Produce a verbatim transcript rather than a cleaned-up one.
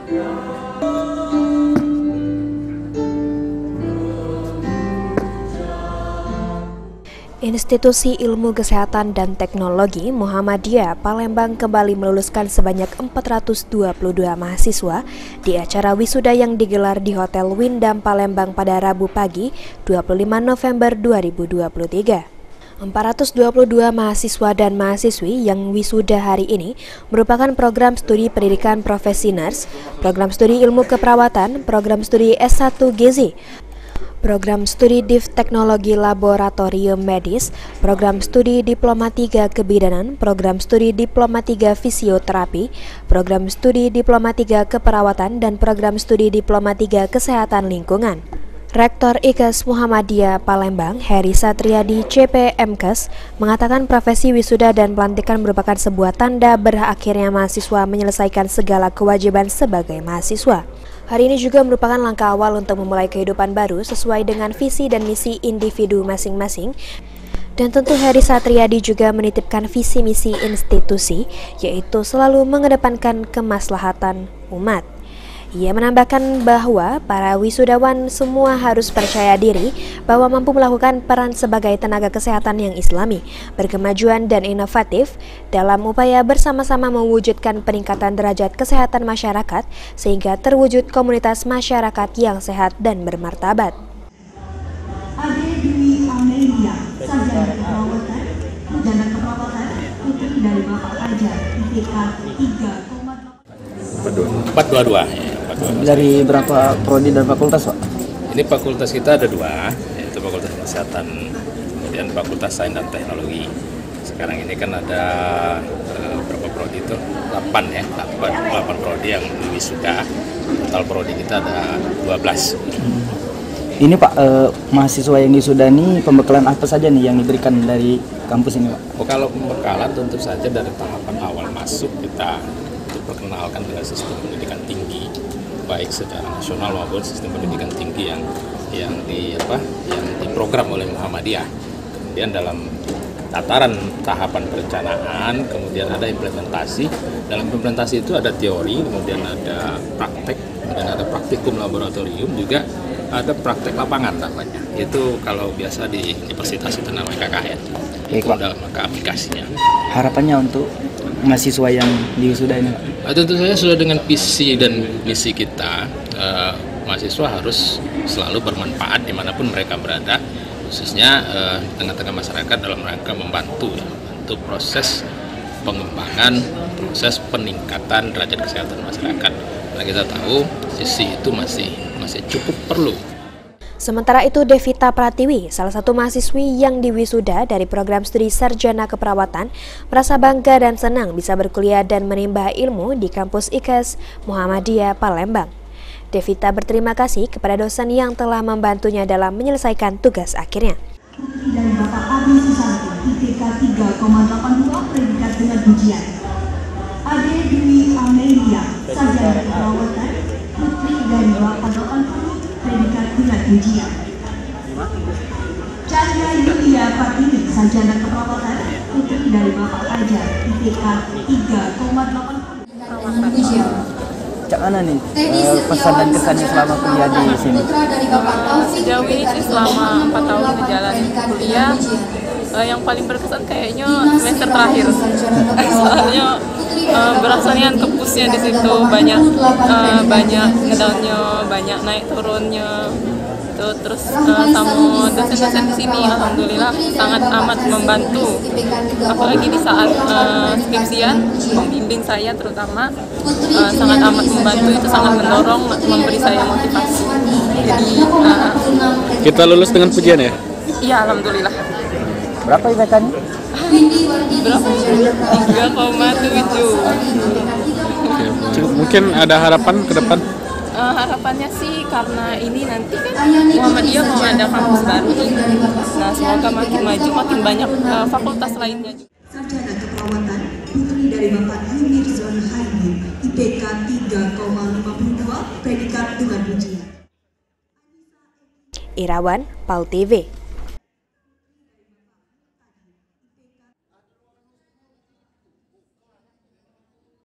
Institusi Ilmu Kesehatan dan Teknologi Muhammadiyah Palembang kembali meluluskan sebanyak empat ratus dua puluh dua mahasiswa di acara wisuda yang digelar di Hotel Windam Palembang pada Rabu pagi dua puluh lima November dua ribu dua puluh tiga. empat ratus dua puluh dua mahasiswa dan mahasiswi yang wisuda hari ini merupakan program studi pendidikan profesi nurse, program studi ilmu keperawatan, program studi S satu Gizi, program studi Div Teknologi Laboratorium Medis, program studi Diploma tiga Kebidanan, program studi Diploma tiga Fisioterapi, program studi Diploma tiga Keperawatan, dan program studi Diploma tiga Kesehatan Lingkungan. Rektor I K E S Muhammadiyah Palembang, Heri Satriadi C P M K E S, mengatakan profesi wisuda dan pelantikan merupakan sebuah tanda berakhirnya mahasiswa menyelesaikan segala kewajiban sebagai mahasiswa. Hari ini juga merupakan langkah awal untuk memulai kehidupan baru sesuai dengan visi dan misi individu masing-masing. Dan tentu Heri Satriadi juga menitipkan visi misi institusi, yaitu selalu mengedepankan kemaslahatan umat. Ia menambahkan bahwa para wisudawan semua harus percaya diri bahwa mampu melakukan peran sebagai tenaga kesehatan yang islami, berkemajuan dan inovatif dalam upaya bersama-sama mewujudkan peningkatan derajat kesehatan masyarakat sehingga terwujud komunitas masyarakat yang sehat dan bermartabat. Ade Dwi Amelia, sarjana keperawatan, sarjana keperawatan, putri dari Bapak Ajar, I P K tiga koma empat dua dua. Dari berapa prodi dan fakultas, Pak? Ini fakultas kita ada dua, yaitu Fakultas Kesehatan, kemudian Fakultas Sains dan Teknologi. Sekarang ini kan ada eh, berapa prodi itu? delapan ya, delapan prodi yang wisuda. Total prodi kita ada dua belas. Ini Pak, eh, mahasiswa yang wisuda ini pembekalan apa saja nih yang diberikan dari kampus ini, Pak? Oh, kalau pembekalan tentu saja dari tahapan awal masuk kita untuk perkenalkan dengan sistem pendidikan tinggi, baik secara nasional maupun sistem pendidikan tinggi yang yang di apa yang diprogram oleh Muhammadiyah. Kemudian dalam tataran tahapan perencanaan, kemudian ada implementasi. Dalam implementasi itu ada teori, kemudian ada praktek, kemudian ada praktikum laboratorium, juga ada praktek lapangan namanya. Itu kalau biasa di universitas itu namanya K K N. Itu dalam maka aplikasinya. Harapannya untuk mahasiswa yang diwisuda ini, Pak? Nah, tentu saja sudah dengan visi dan misi kita, eh, mahasiswa harus selalu bermanfaat dimanapun mereka berada, khususnya eh, di tengah-tengah masyarakat dalam rangka membantu ya, untuk proses pengembangan, proses peningkatan derajat kesehatan masyarakat. Karena kita tahu sisi itu masih masih cukup perlu. Sementara itu, Devita Pratiwi, salah satu mahasiswi yang diwisuda dari program studi Sarjana Keperawatan, merasa bangga dan senang bisa berkuliah dan menimba ilmu di kampus I K E S Muhammadiyah Palembang. Devita berterima kasih kepada dosen yang telah membantunya dalam menyelesaikan tugas akhirnya. Putri dari Bapak Abi Susanto, I P K tiga koma delapan dua, predikat dengan ujian. Ade Dwi Amelia, sarjana keperawatan, putri dari Bapak delapan puluh, predikat dengan ujian. Cahya Yulia Fatini, sarjana keperawatan, putri dari Bapak Ajar, I P K tiga koma delapan puluh. Cak mana nih eh, pesan dan kesannya selama kuliah di sini? Sejauh ini sih selama empat tahun menjalani kuliah, uh, yang paling berkesan kayaknya semester terakhir. Soalnya uh, berasanya kepusnya di situ, banyak uh, banyak ngedownnya, banyak naik turunnya. Tuh, terus uh, sama dosen-dosen di sini alhamdulillah sangat amat membantu. Apalagi di saat uh, skripsian, pembimbing saya terutama uh, sangat amat membantu, itu sangat mendorong, memberi saya motivasi. Jadi uh, kita lulus dengan pujian ya? Iya, alhamdulillah. Berapa I P K-nya? Berapa? tiga koma tujuh. Mungkin ada harapan ke depan? Uh, harapannya sih karena ini nanti kan Muhammadiyah mau ada kampus baru nih. Nah, semoga makin maju, makin banyak uh, fakultas lainnya juga. Sarjana keperawatan, putri dari Bapak Yunirzon Haidin, I P K tiga koma lima dua, predikat dengan ujian. Irawan, Pal T V.